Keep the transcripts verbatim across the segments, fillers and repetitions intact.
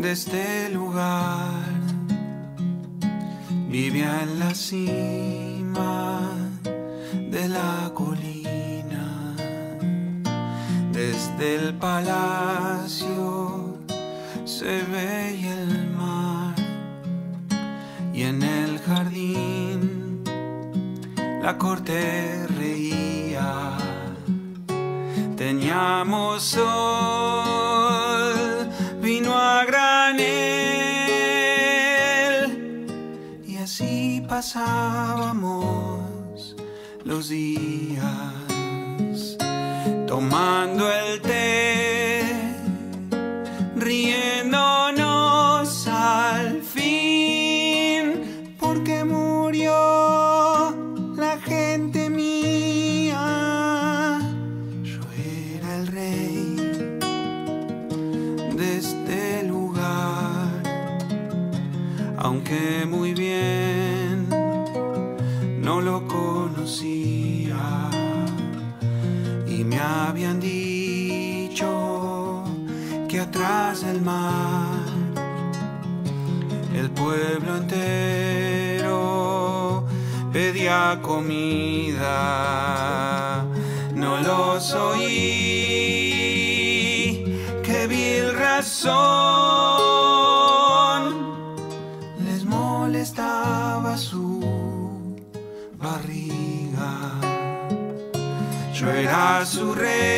de este lugar. Vivía en la cima de la colina. Desde el palacio se veía el mar, y en el jardín la corte reía. Teníamos sol, vino a granel, y así pasábamos los días, tomando el té, riéndonos al fin, porque murió la gente mía. Yo era el rey de este lugar, aunque muy bien no lo conocía, y me habían dicho que atrás del mar el pueblo entero pedía comida. No los oí, qué vil razón les molestaba su barriga. Yo era su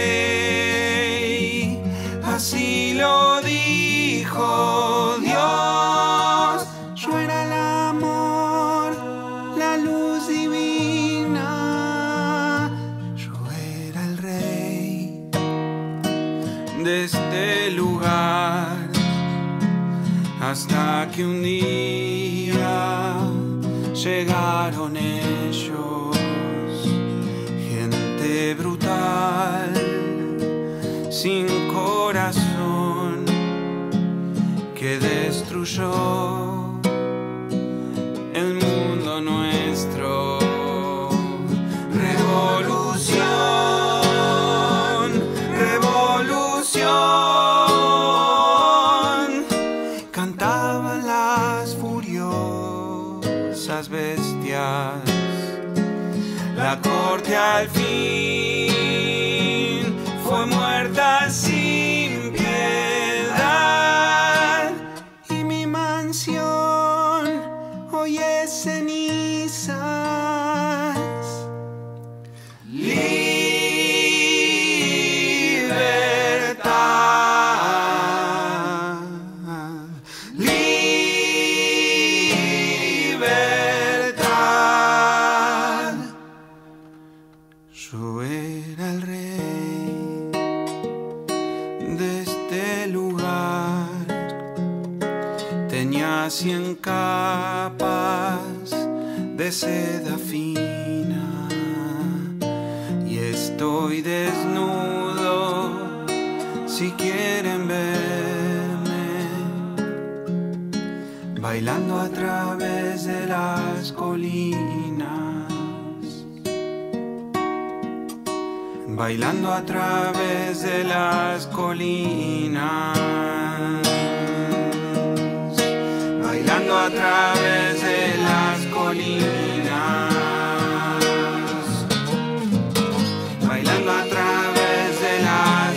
rey, así lo dijo Dios. Yo era el amor, la luz divina. Yo era el rey de este lugar, hasta que un día llegaron ellos, gente brutal, sin corazón, que destruyó el mundo nuestro. Revolución, revolución, cantaban las furiosas bestias. La corte al fin fue muerta sin piedad, y mi mansión hoy es cenizas. Libertad, libertad. Yo era el rey de este lugar. Tenía cien capas de seda fina, y estoy desnudo si quieren verme, bailando a través de las colinas, bailando a través de las colinas, bailando a través de las colinas, bailando a través de las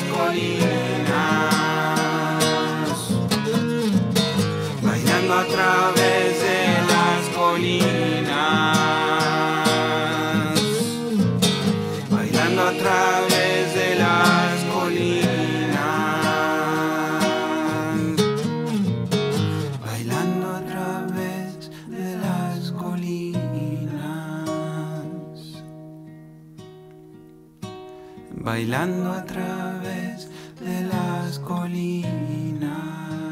colinas, bailando a través de las colinas, bailando a través de las colinas, bailando a través de las colinas, bailando a través de las colinas.